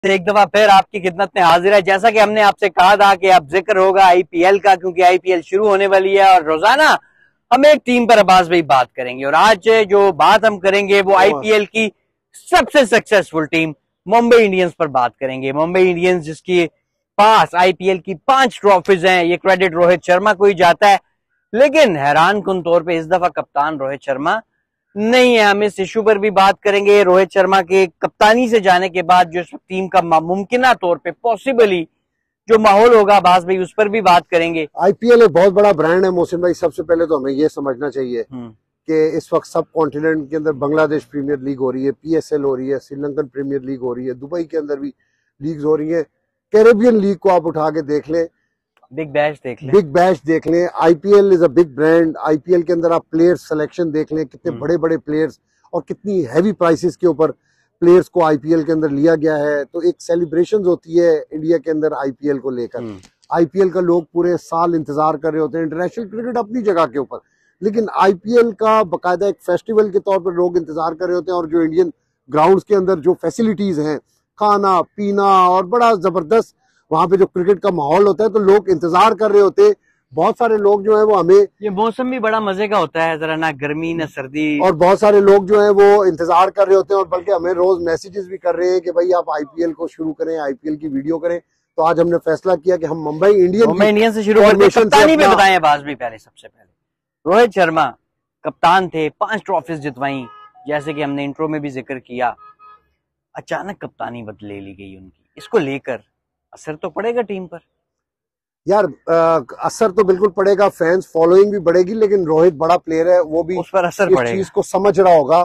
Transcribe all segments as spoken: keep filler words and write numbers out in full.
एक दफा फिर आपकी खिदमत में हाजिर है। जैसा कि हमने आपसे कहा था कि अब जिक्र होगा आईपीएल का, क्योंकि आईपीएल शुरू होने वाली है और रोजाना हम एक टीम पर अब्बास भाई बात करेंगे। और आज जो बात हम करेंगे वो आईपीएल की सबसे सक्सेसफुल टीम मुंबई इंडियंस पर बात करेंगे। मुंबई इंडियंस जिसकी पास आईपीएल की पांच ट्रॉफीज हैं, ये क्रेडिट रोहित शर्मा को ही जाता है। लेकिन हैरान कुन तौर पे इस दफा कप्तान रोहित शर्मा नहीं है। हम इस इशू पर भी बात करेंगे। रोहित शर्मा के कप्तानी से जाने के बाद जो टीम का मुमकिन तौर पे पॉसिबली जो माहौल होगा अब्बास भाई, उस पर भी बात करेंगे। आईपीएल एक बहुत बड़ा ब्रांड है मोहसिन भाई। सबसे पहले तो हमें ये समझना चाहिए कि इस वक्त सब कॉन्टिनेंट के अंदर बांग्लादेश प्रीमियर लीग हो रही है, पीएसएल हो रही है, श्रीलंकन प्रीमियर लीग हो रही है, दुबई के अंदर भी लीग्स हो रही है, कैरेबियन लीग को आप उठा के देख लें, बिग बैश देख लें, बिग बैश देख लें। IPL is a big brand. IPL के अंदर आप प्लेयर्स सिलेक्शन देख लें, कितने बड़े बड़े प्लेयर्स और कितनी हैवी प्राइसेस के ऊपर प्लेयर्स को आईपीएल के अंदर लिया गया है। तो एक सेलिब्रेशन होती है इंडिया के अंदर आईपीएल को लेकर। आईपीएल का लोग पूरे साल इंतजार कर रहे होते हैं। इंटरनेशनल क्रिकेट अपनी जगह के ऊपर, लेकिन आईपीएल का बाकायदा एक फेस्टिवल के तौर पर लोग इंतजार कर रहे होते हैं। और जो इंडियन ग्राउंड्स के अंदर जो फैसिलिटीज हैं, खाना पीना और बड़ा जबरदस्त वहां पे जो क्रिकेट का माहौल होता है, तो लोग इंतजार कर रहे होते हैं। बहुत सारे लोग जो है वो हमें, ये मौसम भी बड़ा मजे का होता है, जरा ना गर्मी ना सर्दी, और बहुत सारे लोग जो है वो इंतजार कर रहे होते हैं और बल्कि हमें रोज मैसेजेस भी कर रहे हैं कि भाई आप आईपीएल को शुरू करें, आईपीएल की वीडियो करें। तो आज हमने फैसला किया कि हम मुंबई इंडियन मुंबई इंडियंस से शुरू करते हैं। कप्तानी पे बताएं अब्बास भाई। पहले सबसे पहले रोहित शर्मा कप्तान थे, पांच ट्रॉफीज जितवाई, जैसे कि हमने इंट्रो में भी जिक्र किया। अचानक कप्तानी बदले ली गई उनकी, इसको लेकर असर तो पड़ेगा टीम पर यार। आ, असर तो बिल्कुल पड़ेगा, फैंस फॉलोइंग भी बढ़ेगी, लेकिन रोहित बड़ा प्लेयर है, वो भी उस पर असर इस पड़ेगा। चीज को समझ रहा होगा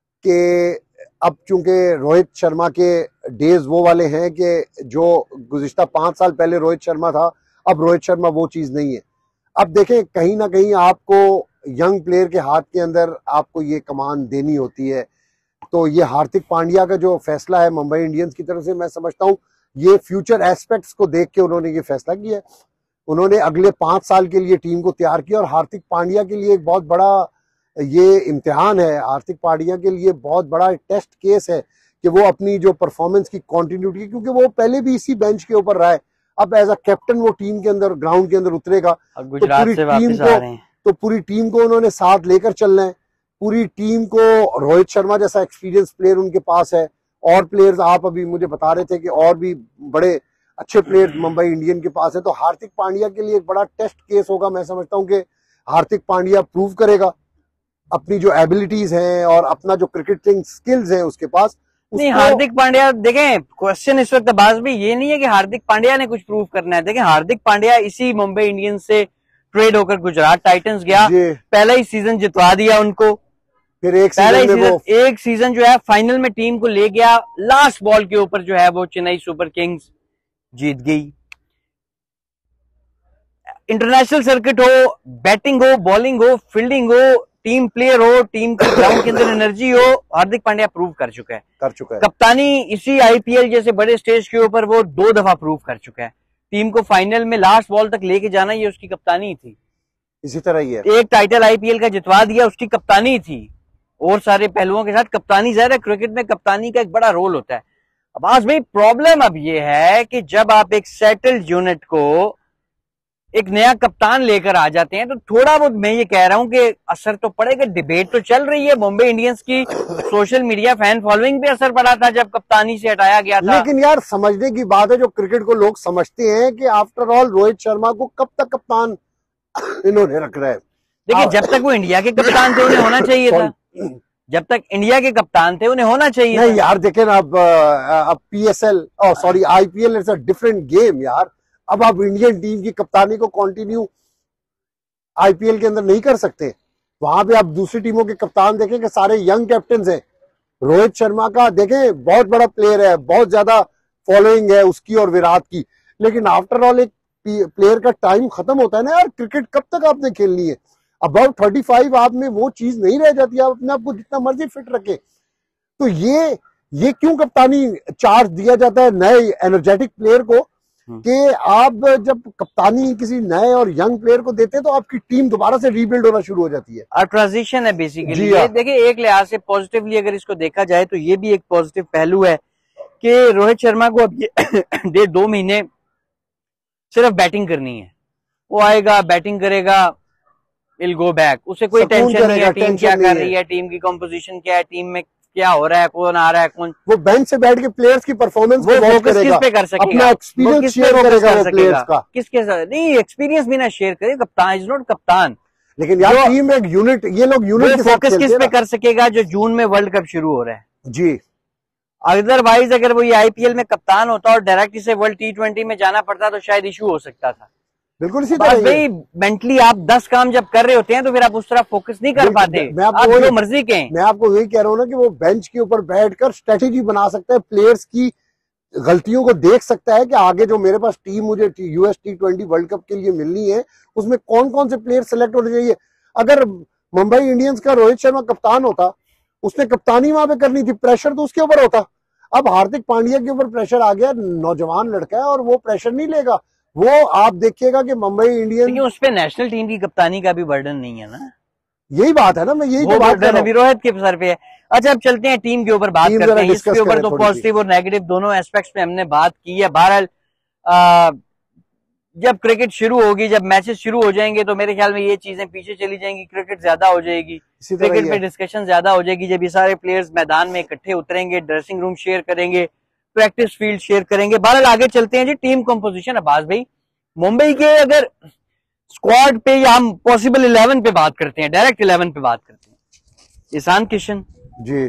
कि अब चूंकि रोहित शर्मा के डेज वो वाले हैं कि जो गुज़िश्ता पांच साल पहले रोहित शर्मा था, अब रोहित शर्मा वो चीज नहीं है। अब देखें, कहीं ना कहीं आपको यंग प्लेयर के हाथ के अंदर आपको ये कमान देनी होती है। तो ये हार्दिक पांड्या का जो फैसला है मुंबई इंडियंस की तरफ से, मैं समझता हूँ ये फ्यूचर एस्पेक्ट्स को देख के उन्होंने ये फैसला किया है। उन्होंने अगले पांच साल के लिए टीम को तैयार किया और हार्दिक पांड्या के लिए एक बहुत बड़ा ये इम्तिहान है। हार्दिक पांड्या के लिए बहुत बड़ा टेस्ट केस है कि वो अपनी जो परफॉर्मेंस की कंटिन्यूटी, क्योंकि वो पहले भी इसी बेंच के ऊपर रहा है, अब एज अ कैप्टन वो टीम के अंदर ग्राउंड के अंदर उतरेगा। तो पूरी टीम को तो पूरी टीम को उन्होंने साथ लेकर चलना है। पूरी टीम को रोहित शर्मा जैसा एक्सपीरियंस प्लेयर उनके पास है, और प्लेयर्स आप अभी मुझे बता रहे थे कि और भी बड़े अच्छे प्लेयर्स मुंबई इंडियन के पास है। तो हार्दिक पांड्या के लिए एक बड़ा टेस्ट केस होगा। मैं समझता हूं कि हार्दिक पांड्या प्रूव करेगा अपनी जो एबिलिटीज हैं और अपना जो क्रिकेटिंग स्किल्स हैं उसके पास। नहीं, हार्दिक पांड्या देखें, क्वेश्चन इस वक्त अब्बास भी ये नहीं है कि हार्दिक पांड्या ने कुछ प्रूव करना है। देखें, हार्दिक पांड्या इसी मुंबई इंडियंस से ट्रेड होकर गुजरात टाइटंस गया, पहला ही सीजन जितवा दिया उनको। फिर एक सीजन में वो एक सीजन जो है फाइनल में टीम को ले गया, लास्ट बॉल के ऊपर जो है वो चेन्नई सुपर किंग्स जीत गई। इंटरनेशनल सर्किट हो, बैटिंग हो, बॉलिंग हो, फील्डिंग हो, टीम प्लेयर हो, टीम के ग्राउंड के अंदर एनर्जी हो, हार्दिक पांड्या प्रूव कर चुका है कर चुका है कप्तानी इसी आईपीएल जैसे बड़े स्टेज के ऊपर वो दो दफा प्रूव कर चुका है। टीम को फाइनल में लास्ट बॉल तक लेके जाना, ये उसकी कप्तानी थी। इसी तरह ही है, एक टाइटल आईपीएल का जितवा दिया, उसकी कप्तानी थी। और सारे पहलुओं के साथ कप्तानी, ज़ाहिर है क्रिकेट में कप्तानी का एक बड़ा रोल होता है। अब आज भाई प्रॉब्लम अब ये है कि जब आप एक सेटल्ड यूनिट को एक नया कप्तान लेकर आ जाते हैं, तो थोड़ा बहुत मैं ये कह रहा हूं कि असर तो पड़ेगा। डिबेट तो चल रही है, मुंबई इंडियंस की सोशल मीडिया फैन फॉलोइंग पे असर पड़ा था जब कप्तानी से हटाया गया था। लेकिन यार समझने की बात है, जो क्रिकेट को लोग समझते हैं कि आफ्टर ऑल रोहित शर्मा को कब तक कप्तान इन्होंने रख रहा है। देखिए, जब तक वो इंडिया के कप्तान थे उन्हें होना चाहिए था। जब तक इंडिया के कप्तान थे उन्हें होना चाहिए। नहीं यार, देखें ना, अब अब पीएसएल और sorry IPL it's a different game यार। अब आप इंडियन टीम की कप्तानी को कंटिन्यू आईपीएल के अंदर नहीं कर सकते। वहां पे आप दूसरी टीमों के कप्तान देखें कि सारे यंग कैप्टन हैं। रोहित शर्मा का देखें, बहुत बड़ा प्लेयर है, बहुत ज्यादा फॉलोइंग है उसकी और विराट की, लेकिन आफ्टर ऑल एक प्लेयर का टाइम खत्म होता है ना यार। क्रिकेट कब तक आपने खेलनी है? अबाउट थर्टी फाइव आप में वो चीज नहीं रह जाती, आप अपने आप को जितना मर्जी फिट रखें। तो ये ये क्यों कप्तानी चार्ज दिया जाता है नए एनर्जेटिक प्लेयर को कि आप जब कप्तानी किसी नए और यंग प्लेयर को देते हैं तो आपकी टीम दोबारा से रीबिल्ड होना शुरू हो जाती है। और ट्रांजिशन है बेसिकली। देखिए, एक लिहाज से पॉजिटिवली अगर इसको देखा जाए तो ये भी एक पॉजिटिव पहलू है कि रोहित शर्मा को अब ये डेढ़ दो महीने सिर्फ बैटिंग करनी है। वो आएगा, बैटिंग करेगा, विल गो बैक, उसे कोई टेंशन नहीं है टीम क्या कर रही है, टीम की कॉम्पोजिशन क्या है, टीम में क्या हो रहा है, कौन आ रहा है, कौन। वो बेंच से बैठ के प्लेयर्स की परफॉर्मेंस वो फोकस किस पे कर सकेगा, अपना एक्सपीरियंस शेयर करेगा वो प्लेयर्स का, किसके साथ नहीं एक्सपीरियंस भी ना शेयर करे। कप्तान इज नॉट कप्तान, लेकिन यार टीम एक यूनिट, ये लोग यूनिट के फोकस किस पे कर सकेगा जो जून में वर्ल्ड कप शुरू हो रहा है जी। अदरवाइज अगर वो ये आईपीएल में कप्तान होता और डायरेक्ट इसे वर्ल्ड टी ट्वेंटी में जाना पड़ता तो शायद इशू हो सकता था। बिल्कुल इसी तरह भाई मेंटली आप दस काम जब कर रहे होते हैं तो फिर आप उस तरह फोकस नहीं कर पाते, मैं आप जो मर्जी के। मैं आपको वही कह रहा हूँ ना कि वो बेंच के ऊपर बैठकर स्ट्रेटेजी बना सकता है, प्लेयर्स की गलतियों को देख सकता है कि आगे जो मेरे पास टीम मुझे US T twenty World Cup के लिए मिलनी है उसमें कौन कौन से प्लेयर सेलेक्ट होने चाहिए। अगर मुंबई इंडियंस का रोहित शर्मा कप्तान होता, उसने कप्तानी वहां पे करनी थी, प्रेशर तो उसके ऊपर होता। अब हार्दिक पांड्या के ऊपर प्रेशर आ गया, नौजवान लड़का है और वो प्रेशर नहीं लेगा। वो आप देखिएगा कि मुंबई इंडियंस, उस पे नेशनल टीम की कप्तानी का भी बर्डन नहीं है ना, यही बात है ना, मैं यही तो बात कर रहा हूं, रोहित के सर पे है। अच्छा अब चलते हैं टीम के ऊपर बात करते हैं, इसके ऊपर तो पॉजिटिव और नेगेटिव दोनों एस्पेक्ट्स पे हमने बात की है। बहरहाल जब क्रिकेट शुरू होगी, जब मैचेस शुरू हो जाएंगे तो मेरे ख्याल में ये चीजें पीछे चली जाएंगी, क्रिकेट ज्यादा हो जाएगी, क्रिकेट पे डिस्कशन ज्यादा हो जाएगी। जब ये सारे प्लेयर्स मैदान में इकट्ठे उतरेंगे, ड्रेसिंग रूम शेयर करेंगे, प्रैक्टिस फील्ड शेयर करेंगे। बहरहाल आगे चलते हैं जी, टीम कंपोजिशन। अब्बास भाई मुंबई के अगर स्क्वाड पे या हम पॉसिबल इलेवन पे बात करते हैं, डायरेक्ट इलेवन पे बात करते हैं, ईशान किशन जी,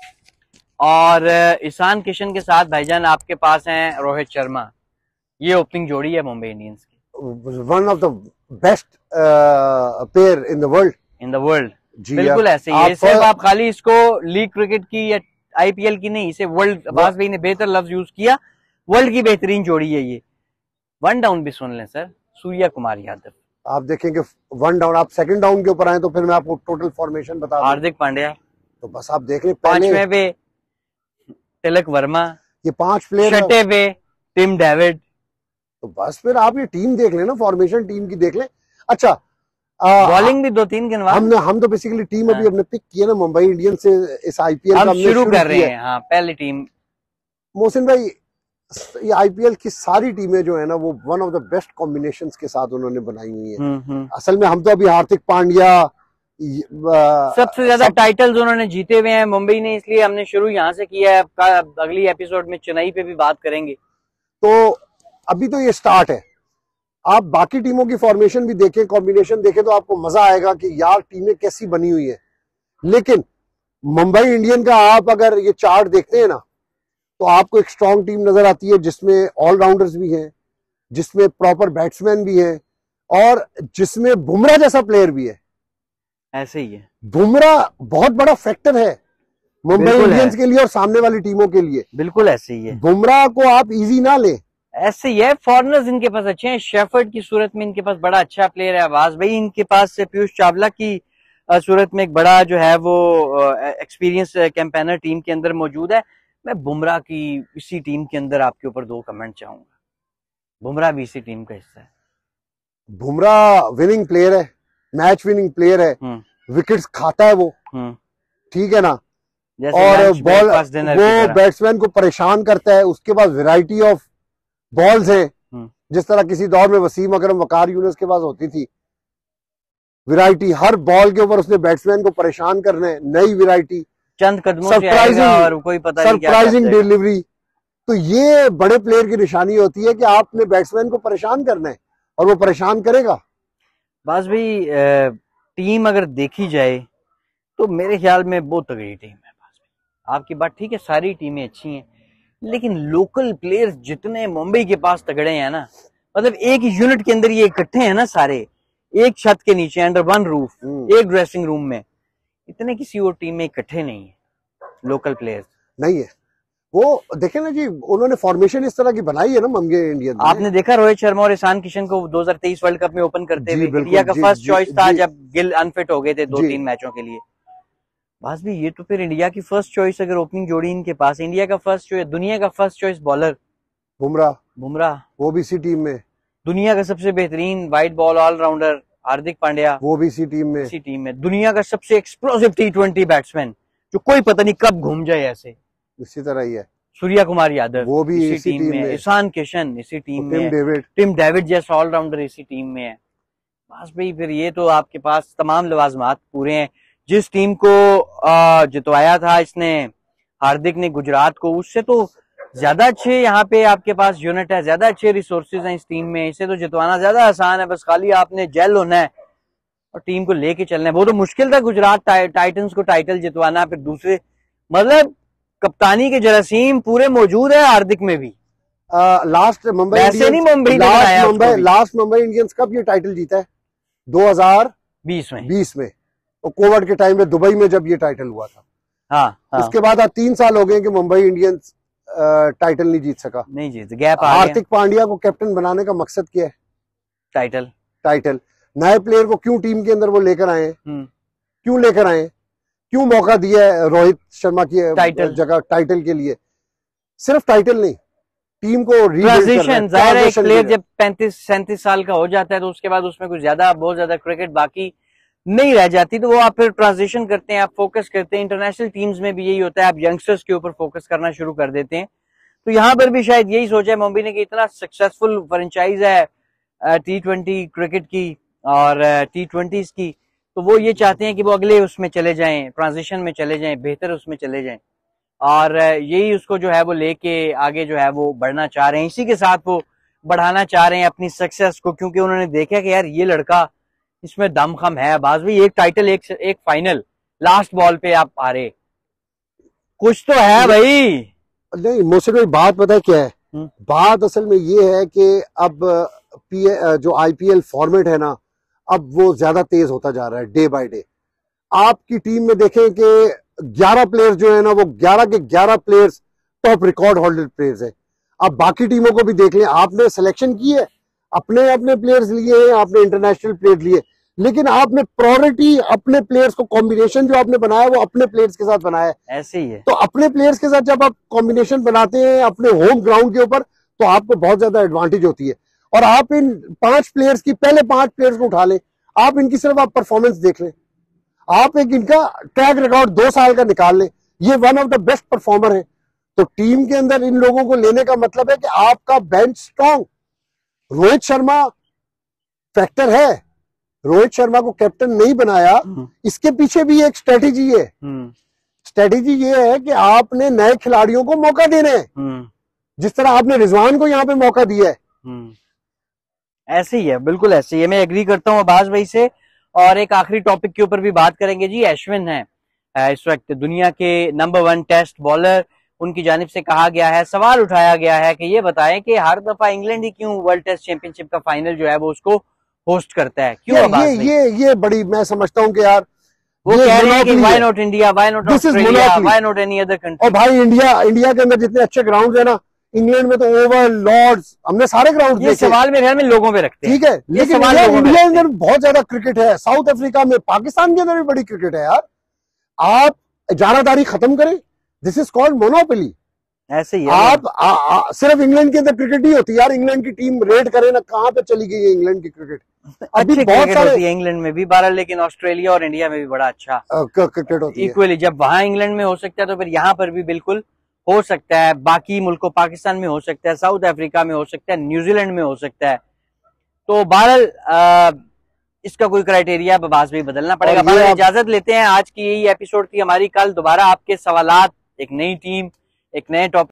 और ईशान किशन के साथ भाईजान आपके पास हैं रोहित शर्मा, ये ओपनिंग जोड़ी है मुंबई इंडियंस की, one of the best player in the world in the world बिल्कुल ऐसे ही। सिर्फ आप खाली इसको लीग क्रिकेट की या आईपीएल की नहीं, इसे वर्ल्ड, अब्बास भाई ने बेहतर लफ्ज यूज किया, वर्ल्ड की बेहतरीन जोड़ी है ये। वन डाउन भी सुन लें सर, सूर्या कुमार यादव। आप देखेंगे वन डाउन, आप सेकंड डाउन के ऊपर आए तो फिर मैं आपको टोटल फॉर्मेशन बता दूं। हार्दिक पांड्या, तो बस आप देख लें, पांचवें पे तिलक वर्मा, ये पांच प्लेयर, छठे पे टिम डेविड। तो बस फिर आप ये टीम देख लेना, फॉर्मेशन टीम की देख लें। अच्छा बॉलिंग भी दो तीन गिनवा, हमने हम तो बेसिकली टीम अभी हमने पिक की है ना मुंबई इंडियंस से, इस आईपीएल हम शुरू कर रहे हैं। हाँ पहली टीम मोहसिन भाई, ये आईपीएल की सारी टीमें जो है ना वो one of the best combinations के साथ उन्होंने बनाई हुई है। असल में हम तो अभी हार्दिक पांड्या, सबसे ज्यादा सब... टाइटल्स उन्होंने जीते हुए हैं मुंबई ने, इसलिए हमने शुरू यहाँ से किया है। अगली एपिसोड में चेन्नई पे भी बात करेंगे। तो अभी तो ये स्टार्ट है, आप बाकी टीमों की फॉर्मेशन भी देखें, कॉम्बिनेशन देखें तो आपको मजा आएगा कि यार टीमें कैसी बनी हुई है। लेकिन मुंबई इंडियन का आप अगर ये चार्ट देखते हैं ना तो आपको एक स्ट्रॉन्ग टीम नजर आती है जिसमें ऑलराउंडर्स भी हैं, जिसमें प्रॉपर बैट्समैन भी हैं और जिसमें बुमराह जैसा प्लेयर भी है। ऐसे ही है, बुमराह बहुत बड़ा फैक्टर है मुंबई इंडियंस के लिए और सामने वाली टीमों के लिए। बिल्कुल ऐसे ही है, बुमराह को आप इजी ना लें। ऐसे ही है, फॉरनर्स इनके पास अच्छे हैं, शेफर्ड की सूरत में इनके पास बड़ा अच्छा प्लेयर है आवाज भाई, इनके पास से पीयूष चावला की सूरत में एक बड़ा जो है वो एक्सपीरियंस कैंपेनर टीम के अंदर मौजूद है। मैं बुमराह की इसी टीम के अंदर आपके ऊपर दो कमेंट चाहूंगा, बुमराह भी इसी टीम का हिस्सा है। बुमराह विनिंग प्लेयर है, मैच विनिंग प्लेयर है, विकेट्स खाता है वो, ठीक है ना, और बॉल वो बैट्समैन को परेशान करता है, उसके पास वैरायटी ऑफ बॉल्स हैं, जिस तरह किसी दौर में वसीम अकरम वकार यूनुस के पास होती थी वैरायटी, हर बॉल के ऊपर उसने बैट्समैन को परेशान करना है, नई वैरायटी, चंद कदमों से आएगा और कोई पता नहीं क्या सरप्राइजिंग डिलीवरी। तो ये बड़े प्लेयर की निशानी होती है कि आपने बैट्समैन को परेशान करना है और वो परेशान करेगा। बस भाई टीम अगर देखी जाए तो मेरे ख्याल में बहुत तगड़ी टीम है। आपकी बात ठीक है, सारी टीमें अच्छी हैं, लेकिन लोकल प्लेयर्स जितने मुंबई के पास तगड़े हैं ना, मतलब एक यूनिट के अंदर ये इकट्ठे हैं ना सारे, एक छत के नीचे अंडर वन रूफ, एक ड्रेसिंग रूम में, इतने किसी और टीम में इकट्ठे नहीं है लोकल प्लेयर्स, नहीं है। वो देखे ना जी, उन्होंने फॉर्मेशन इस तरह की बनाई है ना मुंबई इंडियंस। आपने देखा रोहित शर्मा और ईशान किशन को दो हज़ार तेईस वर्ल्ड कप में ओपन करते हुए, इंडिया का फर्स्ट चॉइस था जब गिल अनफिट हो गए थे दो तीन मैचों के लिए। बस भी ये तो फिर इंडिया की फर्स्ट चॉइस अगर ओपनिंग जोड़ी इनके पास, इंडिया का फर्स्ट चॉइस, दुनिया का first choice bowler Bumrah, Bumrah वो भी इसी टीम में, दुनिया का सबसे बेहतरीन white ball allrounder Hardik Pandya, वो भी इसी टीम में, इसी टीम में, दुनिया का सबसे एक्सप्लोसिव टी ट्वेंटी बैट्समैन जो कोई पता नहीं कब घूम जाए ऐसे, इसी तरह ही है। सूर्या कुमार यादव वो भी इसी इसी टीम टीम में है, में। ईशान किशन इसी टीम में टिम है, डेविड टिम डेविड जैसा ऑलराउंडर इसी टीम में है। बस भाई फिर ये तो आपके पास तमाम लवाजमात पूरे हैं। जिस टीम को अ, जितवाया था इसने हार्दिक ने गुजरात को, उससे तो ज्यादा अच्छे यहाँ पे आपके पास यूनिट है, ज्यादा अच्छे रिसोर्सेज हैं इस टीम में, इसे तो जितवाना ज्यादा आसान है। बस खाली आपने जेल होना है और टीम को लेके चलना है। वो तो मुश्किल था गुजरात टाइ, टाइटंस को टाइटल जितवाना, फिर दूसरे मतलब कप्तानी के जरासीम पूरे मौजूद है हार्दिक में भी। लास्ट मुंबई वैसे नहीं मुंबई ने लास्ट बनाया मुंबई उसको भी। लास्ट मुंबई इंडियंस कब ये टाइटल जीता है? दो हज़ार बीस में बीस में, और कोविड के टाइम में दुबई में जब ये टाइटल हुआ था। हाँ, हाँ। इसके बाद आज तीन साल हो गए कि मुंबई इंडियंस टाइटल नहीं जीत सका। नहीं जीत, गैप आ गया। हार्दिक पांड्या को कैप्टन बनाने का मकसद क्या है? Title title. नए प्लेयर को क्यों टीम के अंदर वो लेकर आए? हम्म क्यों लेकर आए? क्यों मौका दिया है रोहित शर्मा की टाइटल। जगह टाइटल के लिए? सिर्फ टाइटल नहीं, टीम को ट्रांजिशन। जाहिर है एक प्लेयर जब पैंतीस सैंतीस साल का हो जाता है तो उसके बाद उसमें कुछ ज्यादा बहुत ज्यादा क्रिकेट बाकी नहीं रह जाती, तो वो आप फिर ट्रांजिशन करते हैं, आप फोकस करते हैं। इंटरनेशनल टीम्स में भी यही होता है, आप यंगस्टर्स के ऊपर फोकस करना शुरू कर देते हैं। तो यहाँ पर भी शायद यही सोचा है मुंबई ने कि इतना सक्सेसफुल फ्रेंचाइज है टी ट्वेंटी क्रिकेट की और टी ट्वेंटीज की, तो वो ये चाहते हैं कि वो अगले उसमें चले जाएं, ट्रांजिशन में चले जाएं, बेहतर उसमें चले जाएं, और यही उसको जो है वो लेके आगे जो है वो बढ़ना चाह रहे हैं। इसी के साथ वो बढ़ाना चाह रहे हैं अपनी सक्सेस को, क्योंकि उन्होंने देखा कि यार ये लड़का इसमें दम खम है। बाज भाई एक टाइटल एक एक फाइनल लास्ट बॉल पे आप हारे, कुछ तो है भाई। नहीं मोहसिन भाई, बात पता है क्या है? बात असल में ये है कि अब पी जो आईपीएल फॉर्मेट है ना, अब वो ज्यादा तेज होता जा रहा है डे बाय डे। आपकी टीम में देखें कि ग्यारह प्लेयर्स जो है ना, वो ग्यारह के ग्यारह players top record holder players हैं। अब बाकी टीमों को भी देख लें, आपने सिलेक्शन की है, अपने अपने प्लेयर्स लिए हैं, आपने इंटरनेशनल प्लेयर लिए, लेकिन आपने प्रायोरिटी अपने प्लेयर्स को, कॉम्बिनेशन जो आपने बनाया वो अपने प्लेयर्स के साथ बनाया है। ऐसे ही है। तो अपने प्लेयर्स के साथ जब आप कॉम्बिनेशन बनाते हैं अपने होम ग्राउंड के ऊपर, तो आपको बहुत ज्यादा एडवांटेज होती है। और आप इन पांच प्लेयर्स की, पहले पांच प्लेयर्स को उठा लें, आप इनकी सिर्फ आप परफॉर्मेंस देख लें, आप एक इनका ट्रैक रिकॉर्ड दो साल का निकाल लें, ये one of the best performer है। तो टीम के अंदर इन लोगों को लेने का मतलब है कि आपका bench strong. Rohit Sharma factor है, रोहित शर्मा को कैप्टन नहीं बनाया, इसके पीछे भी एक स्ट्रेटेजी है। स्ट्रेटेजी ये है कि आपने नए खिलाड़ियों को मौका देने हैं, जिस तरह आपने रिजवान को यहाँ पे मौका दिया है। ऐसे ही है, बिल्कुल ऐसे ही है, मैं एग्री करता हूँ अब्बास भाई से। और एक आखिरी टॉपिक के ऊपर भी बात करेंगे जी। अश्विन है इस वक्त दुनिया के नंबर वन टेस्ट बॉलर, उनकी जानिब से कहा गया है, सवाल उठाया गया है कि ये बताएं कि हर दफा इंग्लैंड ही क्यों वर्ल्ड टेस्ट चैंपियनशिप का फाइनल जो है वो उसको होस्ट करता है, क्यों? ये ये ये बड़ी मैं समझता हूँ कि यार वो कह रहे हैं कि why not India, why not Australia, why not any other country. और भाई इंडिया इंडिया के अंदर जितने अच्छे ग्राउंड है ना, इंग्लैंड में तो ओवर लॉर्ड्स, हमने सारे ग्राउंड ये सवाल मेरे ख्याल में लोगों पे रखते हैं, ठीक है, लेकिन इंडिया इंडिया के अंदर बहुत ज्यादा क्रिकेट है, साउथ अफ्रीका में, पाकिस्तान के अंदर भी बड़ी क्रिकेट है यार। आप इजारादारी खत्म करें, दिस इज कॉल्ड मोनोपोली। ऐसे ही है। आप आ, आ, सिर्फ इंग्लैंड के अंदर क्रिकेट नहीं होती यार, इंग्लैंड की टीम रेड करे ना, कहाँ पे चली गई है इंग्लैंड की क्रिकेट। अभी बहुत सारे होती है इंग्लैंड में भी बारह, लेकिन ऑस्ट्रेलिया और इंडिया में भी बड़ा अच्छा क्रिकेट होती है इक्वली। जब वहां इंग्लैंड में हो सकता है तो फिर यहाँ पर भी बिल्कुल हो सकता है, बाकी मुल्कों पाकिस्तान में हो सकता है, साउथ अफ्रीका में हो सकता है, न्यूजीलैंड में हो सकता है। तो बहरहाल इसका कोई क्राइटेरिया बबास भी बदलना पड़ेगा। बहरहाल इजाजत लेते हैं, आज की यही एपिसोड थी हमारी। कल दोबारा आपके सवालात, एक नई टीम, एक नए टॉपिक